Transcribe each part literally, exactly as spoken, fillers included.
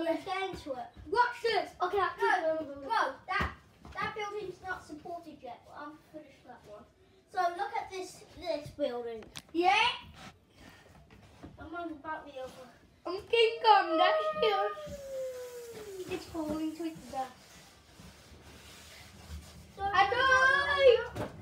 let's get into it. Watch this. Okay, No, bro, that that building's not supported yet, but I'm finished that one. So look at this this building. Yeah. I'm on about the other. I'm King Kong. That's here. It's falling to its death. Don't I worry about died.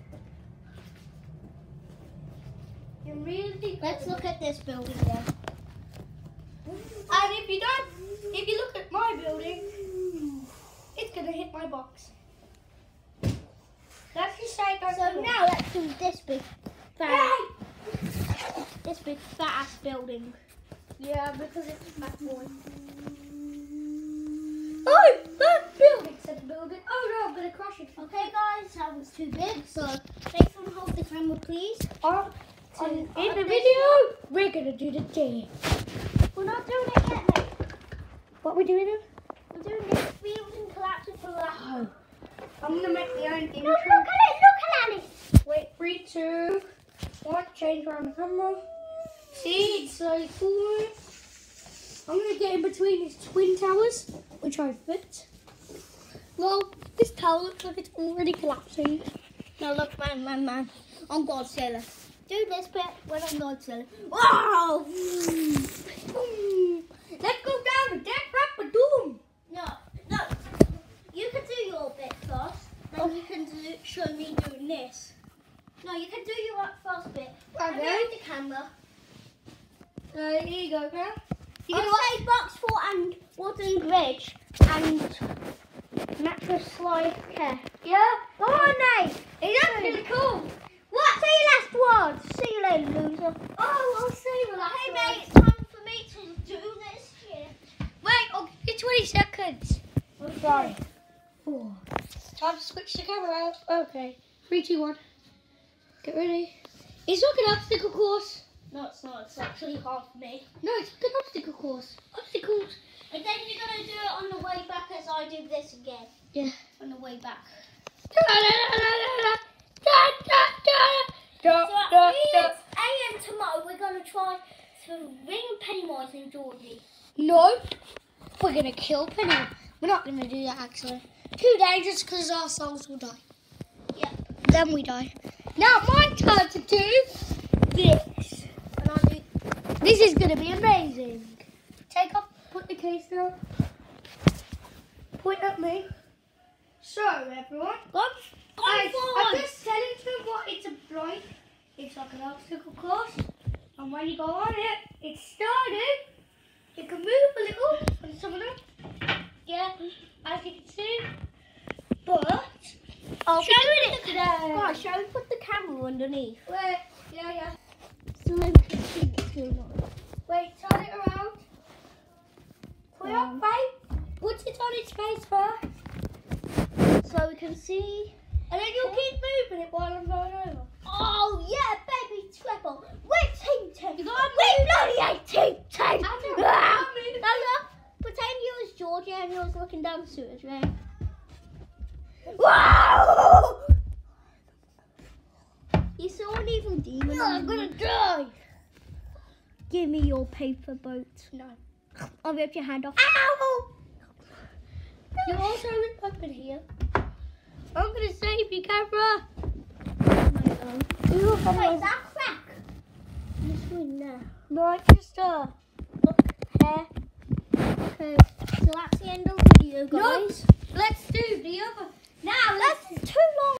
You really. Let's look at this building then. And if you don't, if you look at my building, it's gonna hit my box. That's the side. So now let's do this big fat, Hey! this big fat ass building. Yeah, because it's a fat boy. Oh, that building said the building. Oh no, I'm gonna crush it. Okay, guys, that was too big. So Nathan, hold the camera, please. Oh, To- in on the this video, we're gonna do the day. We're not doing it yet, mate. What we doing? We're doing this building collapsing for that. Oh, I'm gonna make the own No, intro. look at it, look at it. Wait, three, two, one. Change around the camera. See, it's so cool. I'm gonna get in between these twin towers, which I fit. Well, this tower looks like it's already collapsing. No, look, man, man, man. I'm Godzilla. Do this bit when I'm Godzilla. Wow! Let's go down to Death Rapper Doom. No, no. You can do your bit first. Then you can do, show me doing this. No, you can do your first bit. Okay. Move the camera. Uh, here you go, girl. You I'll can say box four and wooden bridge and natural slide care. Yeah? Go on, Nate. Hey, that's really cool. What? Say your last word. See you later, loser. Oh, I'll say the last Hey, word. mate, it's time for me to do this shit. Wait, okay, twenty seconds. Sorry. Four. Time to switch the camera out. Okay. Three, two, one. Get ready. It's like an obstacle course. No, it's not. It's actually hard for me. No, it's like an obstacle course. Obstacles. And then you're going to do it on the way back as I do this again. Yeah. On the way back. Da, da, da, da, da, da, da, da, So da, at da. six a m tomorrow, we're going to try to ring Pennywise and Georgie. No, we're gonna kill Penny. We're not gonna do that actually. Too dangerous because our souls will die. Yep. Then we die. Now my turn to do this. And I'll do... This is gonna be amazing. Take off, put the case down. Point at me. So everyone, Go, go I, I'm forward. just telling you what it's like. It's like an obstacle course, and when you go on it, it's started. You can move a little on some of them. Yeah, as you can see. But I'll show be it doing today. Right, shall we put the camera underneath? Wait, yeah, yeah. So then we can see what's going on. Wait, turn it around. Put it Um, up, wait. Put it on its face first, So we can see... and then you'll keep moving it while I'm going over. Oh, yeah, baby triple. We're team ten. You gotta We move. bloody hate team ten. I know. Ah. I'm moving. No, no. Pretend you was Georgie and you was looking down to us, right? Wow! You saw an evil demon. I'm gonna die. Give me your paper boat. No. I'll rip your hand off. Ow! You also rip open here. I'm gonna save you, camera. Wait, is that crack? This one now. No, just uh, look here. Okay, so that's the end of the video, guys. Let's do the other. Now let's two